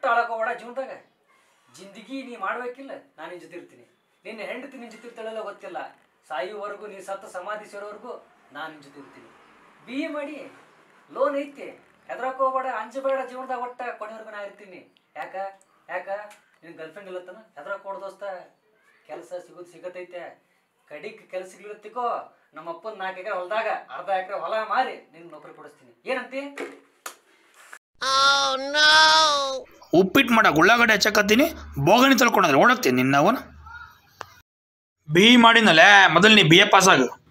ಒಟ್ಟು ಅಳಕೋಬೇಡ ಜೀವನದಾಗ. ಜಿಂದಗಿ ನೀ ಮಾಡ್ಬೇಕಿಲ್ಲ, ನಾನು ನಿನ್ನ ಜೊತೆ ಇರ್ತೀನಿ. ನಿನ್ನ ಹೆಂಡತಿ ನಿನ್ನ ಜೊತೆ ಇರ್ತಾಳೆಲ್ಲ ಗೊತ್ತಿಲ್ಲ, ಸಾಯುವವರೆಗೂ ನೀ ಸತ್ತ ಸಮಾಧಿ ಸೇರೋವರೆಗೂ ನಾನು ನಿನ್ನ ಜೊತೆ ಇರ್ತೀನಿ. BA ಮಾಡಿ ಲೋನ್ ಐತಿ, ಹೆದರ್ಕೋಬೇಡ, ಅಂಜಬೇಡ. ಜೀವನದಾಗ ಒಟ್ಟ ಕೊನೆವರೆಗೂ ನಾ ಇರ್ತೀನಿ. ಯಾಕ ನಿನ್ನ ಗರ್ಲ್ಫ್ರೆಂಡ್ ಇಲ್ಲತ್ತನ ಹೆದರ್ಕೋಡ್ ದೋಸ್ತ. ಕೆಲಸ ಸಿಗತೈತೆ. ಕಡಿಕ್ ಕೆಲಸ ಸಿಗ್ಲಿತ್ತಿಕೋ, ನಮ್ಮ ಅಪ್ಪನ 4 ಎಕರೆ ಹೊಲದಾಗ ಅರ್ಧ ಎಕರೆ ಹೊಲ ಮಾರಿ ನಿನ್ನ ನೌಕರಿ ಕೊಡಿಸ್ತೀನಿ. ಏನಂತಿ? ಉಪ್ಪಿಟ್ಟು ಮಾಡಕ್ಕೆ ಉಳ್ಳಾಗಡ್ಡೆ ಹಚ್ಚಕತ್ತೀನಿ, ಬೋಗಣಿ ತಳ್ಕೊಂಡ್ರೆ ಓಡಾಕ್ತೀನಿ ನಿನ್ನ ಅವನು. BE ಮಾಡಿನಲ್ಲೇ ಮೊದಲು ನೀ BA ಪಾಸ್ ಆಗು.